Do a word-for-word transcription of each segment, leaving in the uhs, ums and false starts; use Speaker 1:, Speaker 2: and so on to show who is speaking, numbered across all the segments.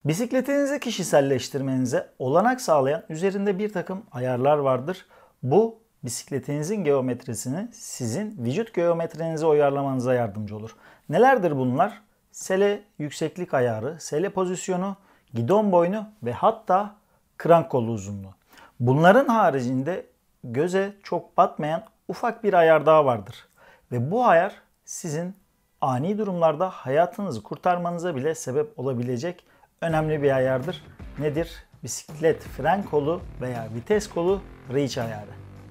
Speaker 1: Bisikletinizi kişiselleştirmenize olanak sağlayan üzerinde bir takım ayarlar vardır. Bu bisikletinizin geometrisini sizin vücut geometrinize uyarlamanıza yardımcı olur. Nelerdir bunlar? Sele yükseklik ayarı, sele pozisyonu, gidon boynu ve hatta krank kolu uzunluğu. Bunların haricinde göze çok batmayan ufak bir ayar daha vardır. Ve bu ayar sizin ani durumlarda hayatınızı kurtarmanıza bile sebep olabilecek önemli bir ayardır. Nedir? Bisiklet fren kolu veya vites kolu reach ayarı.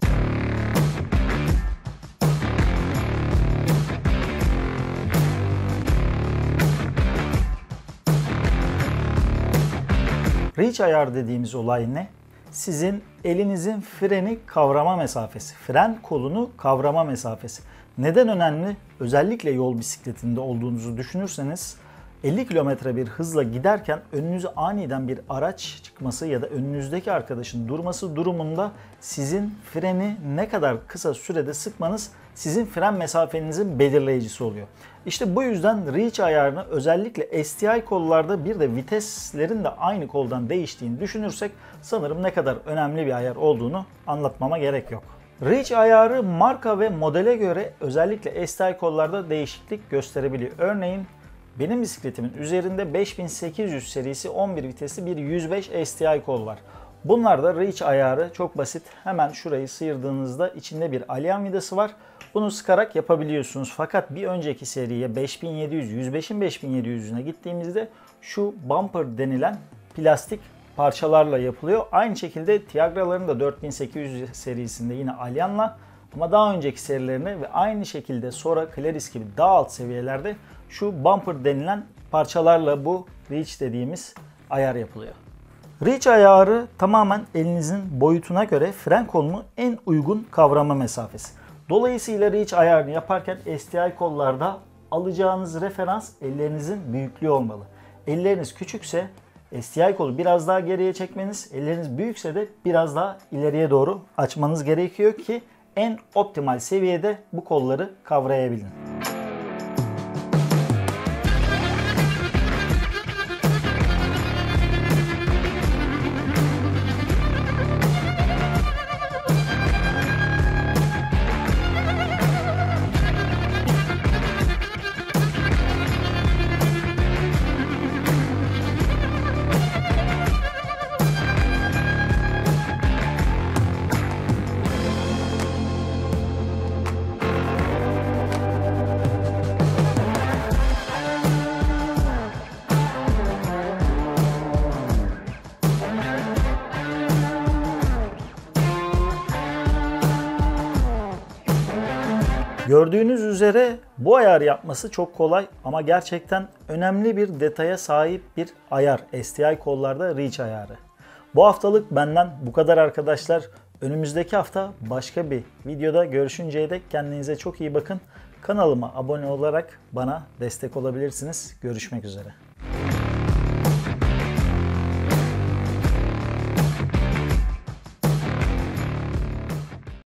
Speaker 1: Reach ayar dediğimiz olay ne? Sizin elinizin freni kavrama mesafesi, fren kolunu kavrama mesafesi. Neden önemli? Özellikle yol bisikletinde olduğunuzu düşünürseniz elli kilometre bir hızla giderken önünüze aniden bir araç çıkması ya da önünüzdeki arkadaşın durması durumunda sizin freni ne kadar kısa sürede sıkmanız sizin fren mesafenizin belirleyicisi oluyor. İşte bu yüzden reach ayarını özellikle S T I kollarda bir de viteslerin de aynı koldan değiştiğini düşünürsek sanırım ne kadar önemli bir ayar olduğunu anlatmama gerek yok. Reach ayarı marka ve modele göre özellikle S T I kollarda değişiklik gösterebiliyor. Örneğin benim bisikletimin üzerinde beş bin sekiz yüz serisi on bir vitesli bir yüz beş S T I kol var. Bunlarda reach ayarı çok basit. Hemen şurayı sıyırdığınızda içinde bir alyan vidası var. Bunu sıkarak yapabiliyorsunuz. Fakat bir önceki seriye beş bin yedi yüz, yüz beşin beş bin yedi yüzüne gittiğimizde şu bumper denilen plastik parçalarla yapılıyor. Aynı şekilde Tiagra'ların da dört bin sekiz yüz serisinde yine alyanla ama daha önceki serilerine ve aynı şekilde sonra Claris gibi daha alt seviyelerde şu bumper denilen parçalarla bu reach dediğimiz ayar yapılıyor. Reach ayarı tamamen elinizin boyutuna göre fren kolunu en uygun kavrama mesafesi. Dolayısıyla reach ayarını yaparken S T I kollarda alacağınız referans ellerinizin büyüklüğü olmalı. Elleriniz küçükse S T I kolu biraz daha geriye çekmeniz, elleriniz büyükse de biraz daha ileriye doğru açmanız gerekiyor ki en optimal seviyede bu kolları kavrayabilin. Gördüğünüz üzere bu ayarı yapması çok kolay ama gerçekten önemli bir detaya sahip bir ayar S T I kollarda reach ayarı. Bu haftalık benden bu kadar arkadaşlar. Önümüzdeki hafta başka bir videoda görüşünceye dek kendinize çok iyi bakın. Kanalıma abone olarak bana destek olabilirsiniz. Görüşmek üzere.